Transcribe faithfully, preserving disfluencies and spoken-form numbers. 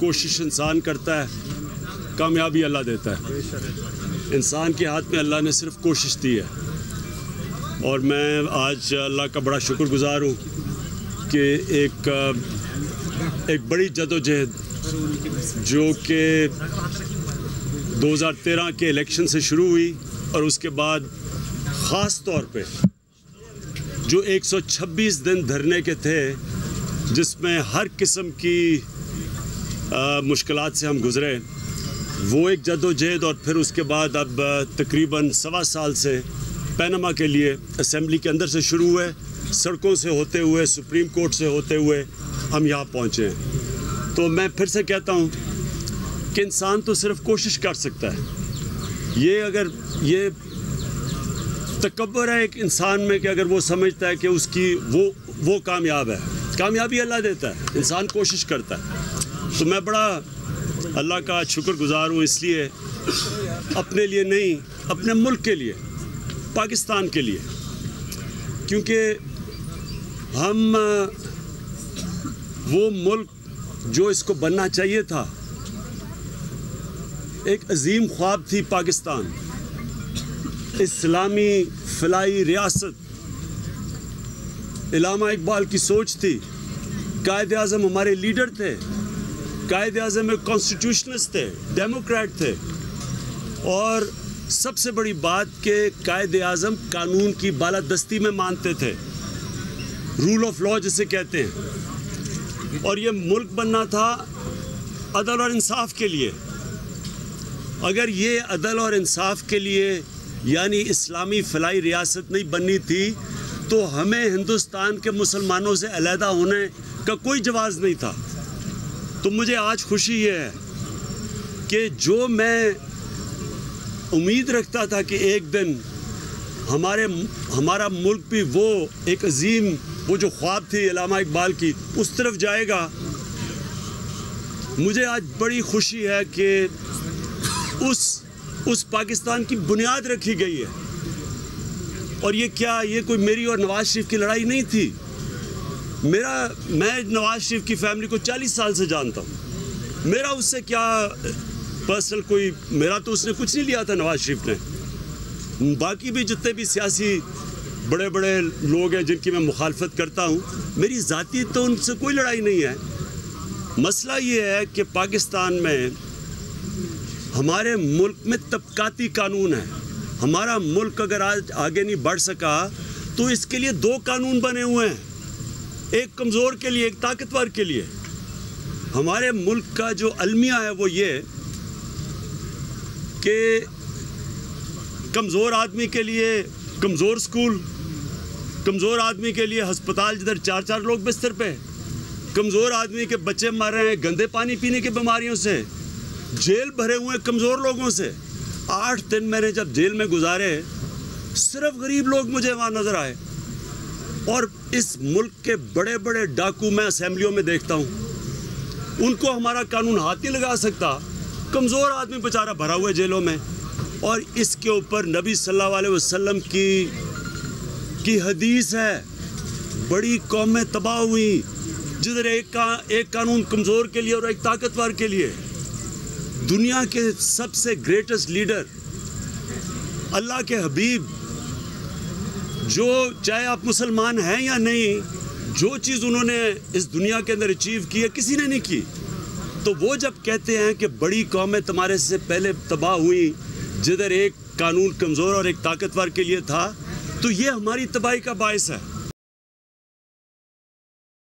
कोशिश इंसान करता है, कामयाबी अल्लाह देता है। इंसान के हाथ में अल्लाह ने सिर्फ कोशिश दी है, और मैं आज अल्लाह का बड़ा शुक्रगुजार हूँ कि एक एक बड़ी जदोजहद जो कि दो हज़ार तेरह के इलेक्शन से शुरू हुई और उसके बाद ख़ास तौर पे जो एक सौ छब्बीस दिन धरने के थे, जिसमें हर किस्म की मुश्किलात से हम गुज़रे, वो एक जदोजहद, और फिर उसके बाद अब तकरीबन सवा साल से पैनामा के लिए असेंबली के अंदर से शुरू हुए, सड़कों से होते हुए, सुप्रीम कोर्ट से होते हुए हम यहाँ पहुँचे हैं। तो मैं फिर से कहता हूँ कि इंसान तो सिर्फ कोशिश कर सकता है। ये अगर ये तकब्बुर है एक इंसान में कि अगर वो समझता है कि उसकी वो वो कामयाब है, कामयाबी अल्लाह देता है, इंसान कोशिश करता है। तो मैं बड़ा अल्लाह का शुक्रगुजार हूँ, इसलिए अपने लिए नहीं, अपने मुल्क के लिए, पाकिस्तान के लिए, क्योंकि हम वो मुल्क जो इसको बनना चाहिए था, एक अजीम ख्वाब थी पाकिस्तान, इस्लामी फलाई रियासत, इलामा इकबाल की सोच थी, कायद आज़म हमारे लीडर थे, कायद आज़म एक कॉन्स्टिट्यूशनिस्ट थे, डेमोक्रेट थे, और सबसे बड़ी बात कि कायद आज़म कानून की बालादस्ती में मानते थे, रूल ऑफ लॉ जिसे कहते हैं। और ये मुल्क बनना था अदल और इंसाफ के लिए। अगर ये अदल और इंसाफ के लिए यानी इस्लामी फलाई रियासत नहीं बननी थी, तो हमें हिंदुस्तान के मुसलमानों से अलहदा होने का कोई जवाज़ नहीं था। तो मुझे आज खुशी ये है कि जो मैं उम्मीद रखता था कि एक दिन हमारे हमारा मुल्क भी वो एक अजीम, वो जो ख्वाब थी इलामा इकबाल की, उस तरफ जाएगा। मुझे आज बड़ी खुशी है कि उस उस पाकिस्तान की बुनियाद रखी गई है। और ये क्या, ये कोई मेरी और नवाज शरीफ की लड़ाई नहीं थी। मेरा मैं नवाज शरीफ की फैमिली को चालीस साल से जानता हूँ। मेरा उससे क्या पर्सनल कोई, मेरा तो उसने कुछ नहीं लिया था नवाज शरीफ ने। बाकी भी जितने भी सियासी बड़े बड़े लोग हैं जिनकी मैं मुखालफत करता हूँ, मेरी ज़ाती तो उनसे कोई लड़ाई नहीं है। मसला ये है कि पाकिस्तान में, हमारे मुल्क में तबकाती कानून है। हमारा मुल्क अगर आज आगे नहीं बढ़ सका तो इसके लिए दो कानून बने हुए हैं, एक कमज़ोर के लिए, एक ताकतवर के लिए। हमारे मुल्क का जो अलमिया है वो ये कि कमज़ोर आदमी के लिए कमज़ोर स्कूल, कमज़ोर आदमी के लिए अस्पताल जिधर चार चार लोग बिस्तर पे, कमज़ोर आदमी के बच्चे मर रहे हैं गंदे पानी पीने की बीमारियों से, जेल भरे हुए कमज़ोर लोगों से। आठ दिन मैंने जब जेल में गुजारे, सिर्फ गरीब लोग मुझे वहाँ नज़र आए। और इस मुल्क के बड़े बड़े डाकू मैं असेंबलियों में देखता हूँ, उनको हमारा कानून हाथ नहीं लगा सकता। कमज़ोर आदमी बेचारा भरा हुआ है जेलों में। और इसके ऊपर नबी सल्लल्लाहु अलैहि वसल्लम की की हदीस है, बड़ी कौमें तबाह हुई जिधर एक का एक कानून कमज़ोर के लिए और एक ताकतवर के लिए। दुनिया के सबसे ग्रेटेस्ट लीडर, अल्लाह के हबीब, जो चाहे आप मुसलमान हैं या नहीं, जो चीज़ उन्होंने इस दुनिया के अंदर अचीव की है किसी ने नहीं की। तो वो जब कहते हैं कि बड़ी कौमें तुम्हारे से पहले तबाह हुई जिधर एक कानून कमज़ोर और एक ताकतवर के लिए था, तो ये हमारी तबाही का बायस है।